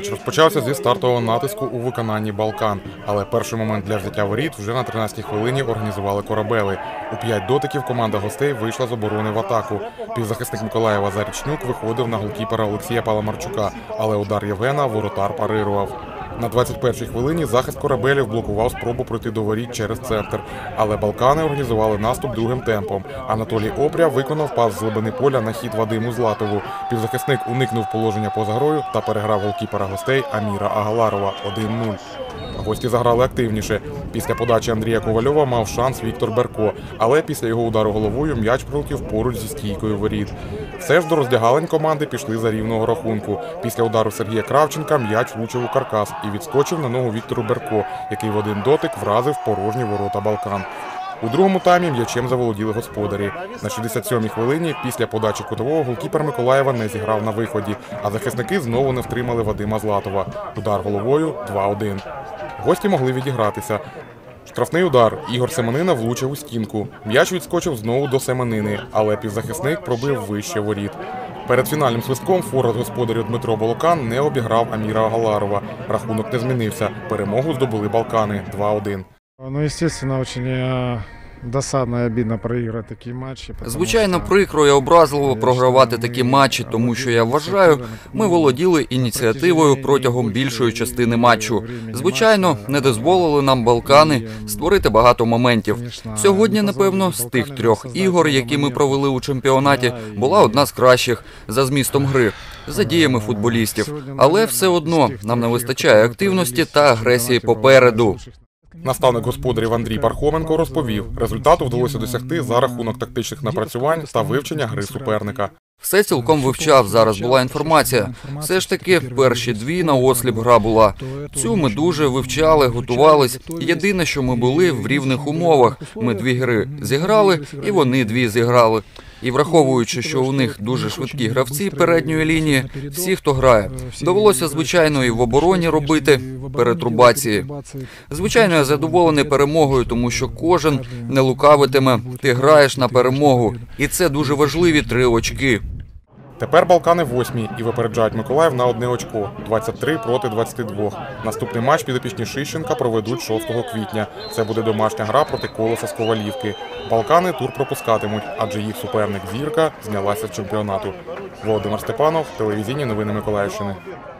Матч розпочався зі стартового натиску у виконанні «Балкан». Але перший момент для взяття воріт вже на 13-й хвилині організували корабели. У 5 дотиків команда гостей вийшла з оборони в атаку. Півзахисник Миколаєва Зарічнюк виходив на голкіпера Олексія Паламарчука, але удар Євгена воротар парирував. На 21-й хвилині захист корабелів блокував спробу пройти до воріт через центр. Але «Балкани» організували наступ другим темпом. Анатолій Опря виконав пас з глибини поля на хід Вадиму Златову. Півзахисник уникнув положення поза грою та переграв голкіпера гостей Аміра Агаларова 1-0. Гості заграли активніше. Після подачі Андрія Ковальова мав шанс Віктор Берко, але після його удару головою м'яч пролетів поруч зі стійкою воріт. Все ж до роздягалень команди пішли за рівного рахунку. Після удару Сергія Кравченка м'яч влучив у каркас і відскочив на ногу Віктору Берко, який в один дотик вразив порожні ворота «Балкан». У другому таймі м'ячем заволоділи господарі. На 67-й хвилині після подачі кутового голкіпер Миколаєва не зіграв на виході, а захисники знову не втримали Вадима Златова. Удар головою 2-1. Гості могли відігратися. Штрафний удар. Ігор Семенина влучив у стінку. М'яч відскочив знову до Семенини, але півзахисник пробив вище воріт. Перед фінальним свистком форвард господарів Дмитро Болокан не обіграв Аміра Агаларова. Рахунок не змінився. Перемогу здобули «Балкани» 2-1. Ну, естественно, очень досадно і обідно проіграти такі матчі. Звичайно, прикро і образливо програвати такі матчі, тому що, я вважаю, ми володіли ініціативою протягом більшої частини матчу. Звичайно, не дозволили нам «Балкани» створити багато моментів. Сьогодні, напевно, з тих 3 ігор, які ми провели у чемпіонаті, була одна з кращих за змістом гри, за діями футболістів. Але все одно нам не вистачає активності та агресії попереду. Наставник господарів Андрій Пархоменко розповів, результату вдалося досягти за рахунок тактичних напрацювань та вивчення гри суперника. Все цілком вивчав, зараз була інформація. Все ж таки, перші 2 на осліп гра була. Цю ми дуже вивчали, готувались. Єдине, що ми були в рівних умовах. Ми 2 гри зіграли, і вони 2 зіграли. І враховуючи, що у них дуже швидкі гравці передньої лінії, всі, хто грає. Довелося, звичайно, і в обороні робити перетрубації. Звичайно, я задоволений перемогою, тому що кожен не лукавитиме. Ти граєш на перемогу. І це дуже важливі 3 очки. Тепер «Балкани» 8-й і випереджають Миколаїв на 1 очко – 23 проти 22. Наступний матч підопічні Шищенка проведуть 6 квітня. Це буде домашня гра проти «Колоса» з Ковалівки. «Балкани» тур пропускатимуть, адже їх суперник «Зірка» знялася з чемпіонату. Володимир Степанов, телевізійні новини Миколаївщини.